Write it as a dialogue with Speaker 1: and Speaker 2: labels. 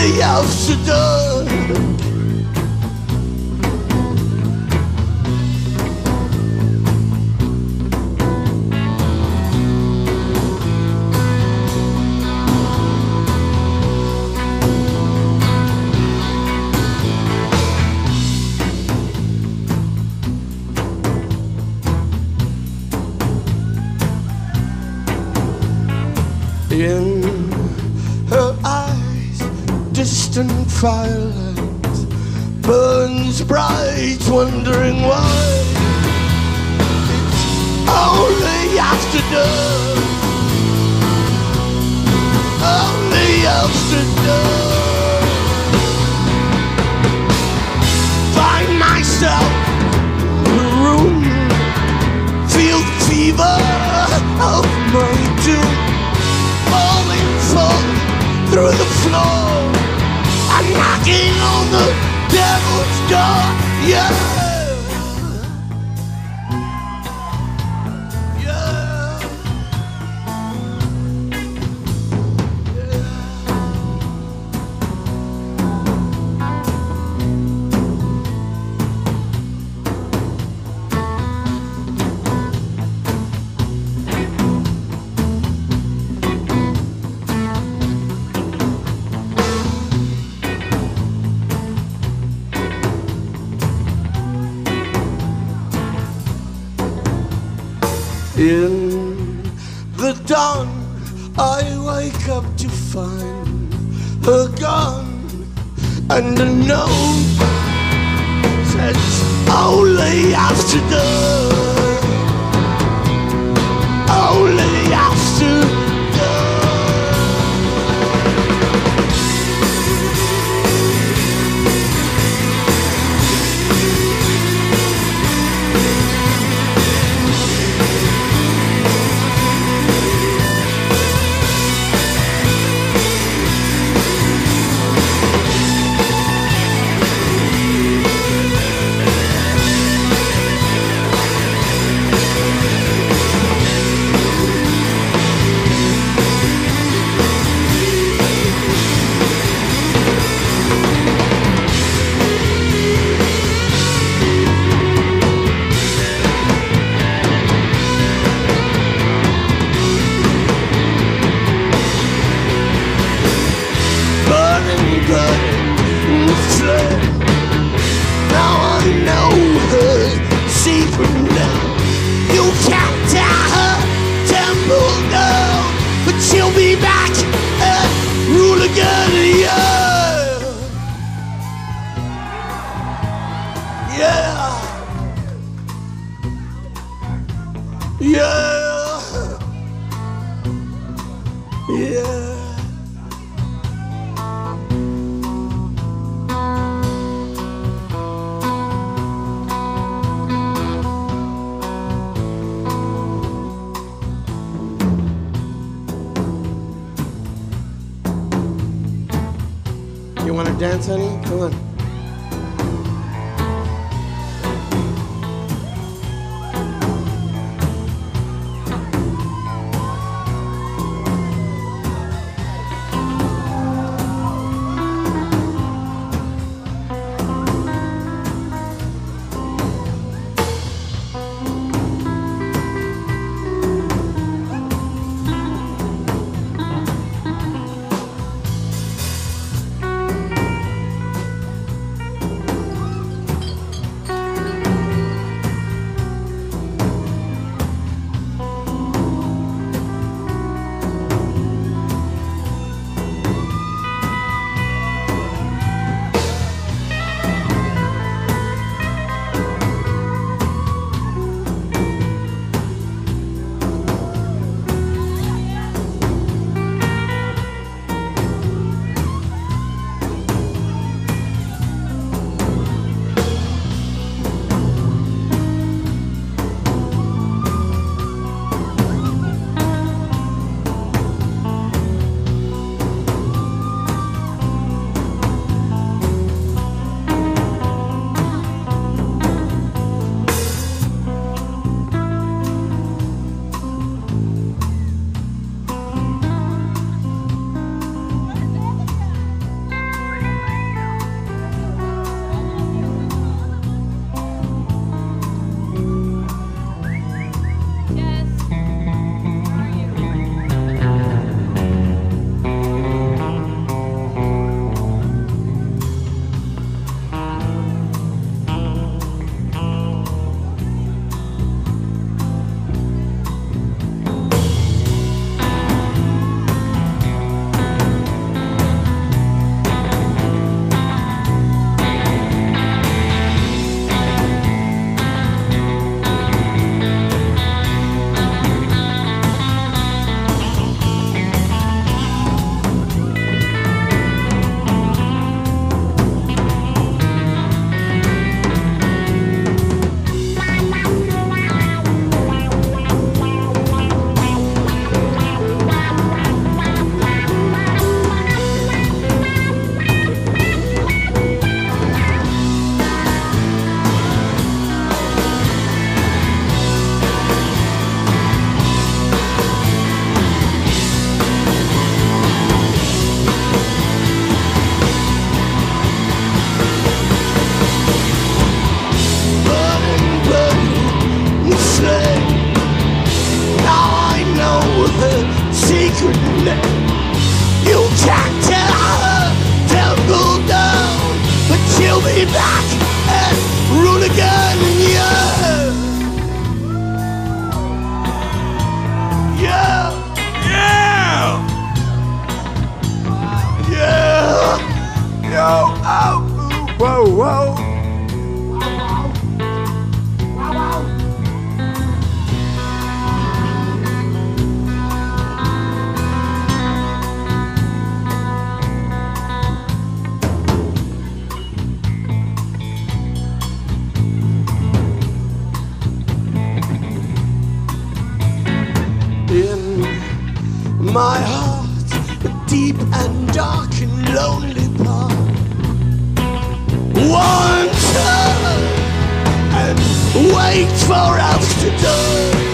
Speaker 1: only after dark. In her eyes, distant firelight burns bright, wondering why it's only after dark, only after dark. Find myself in a room, feel the fever of my doom. Falling through the floor, I'm knocking on the devil's door. Yeah, yeah, in the dawn, I wake up to find her gone, and a note says only after dark, only after dark. Now I know her secret now. You can't tear her temple down, but she'll be back and rule again. Yeah, yeah, yeah, yeah. You want to dance, honey? Come on. be back and rule again, yeah. Yeah. Yeah. Yeah. Yo, oh, whoa, whoa. In my heart, a deep and dark and lonely part, wander and wait for us to die.